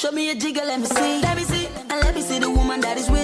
Show me a jigger, let me see. Let me see, and let me see the woman that is with